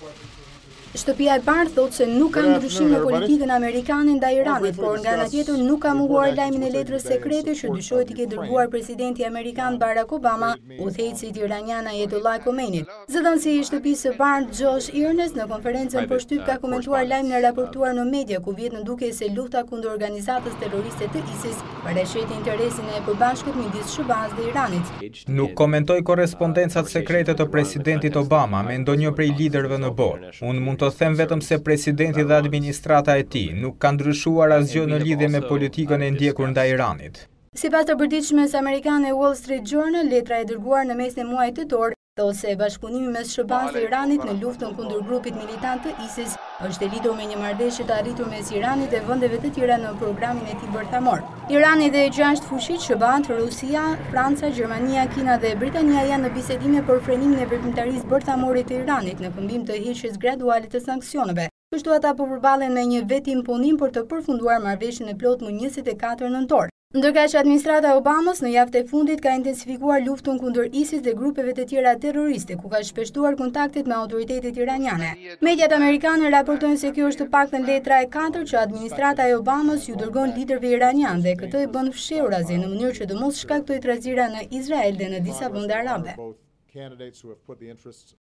Shtëpia e Bardhë thotë se nuk ka ndryshim në politikën amerikane ndaj Iranit, por nga ana tjetër nuk ka mohuar lajmin e letrës sekrete që dyshohet i ke dërguar presidenti amerikan Barack Obama udhëheqësit iranian Ayatollah Khomeini. Zëdhënësi i shtëpisë së Bardhë Josh Earnest në konferencën për shtyp ka komentuar lajmin e raportuar në media ku vjet në duke se lufta kundër organizatës terroriste të ISIS paraqet interesin e përbashkët midis SHBA-s dhe Iranit. Nuk komentoj korrespondencat sekrete të presidentit Obama me ndonjë prej liderëve në botë. Unë mund të them vetëm se presidenti dhe administrata e tij nuk ka ndryshuar asgjë në lidhje me politikën e ndjekur ndaj Iranit. Sipas të përditshmës amerikane Wall Street Journal, letra e dërguar në mesin e muajit tetor thotë se bashkëpunimi mes SHBA-s dhe Iranit në luftën kundër grupit militant të ISIS është e lidhur me një marrëveshje të arritur mes Iranit dhe vendeve të tjera në programin e tij bërthamor. Irani dhe 6 fushit SHBA-t, Rusia, Franca, Gjermania, Kina dhe Britania janë në bisedime për frenimin e veprimtarisë bërthamore të Iranit në këmbim të heqjes graduale të sanksioneve. Kështu ata po përballen me një vetë imponim për të përfunduar marrëveshjen e plotë më 24 nëntor. Ndërkaq që administrata Obamës në javën e fundit ka intensifikuar luftën kundër ISIS dhe grupeve të tjera terroriste, ku ka shpeshtuar kontaktet me autoritetet iraniane. Mediat amerikane raportojnë se kjo është të paktën letra e 4 që administrata e Obamës ju dërgon liderëve iranian dhe këtë e bën fshehurazi në mënyrë që të mos shkaktojë trazira në Izrael dhe në disa vende arabe.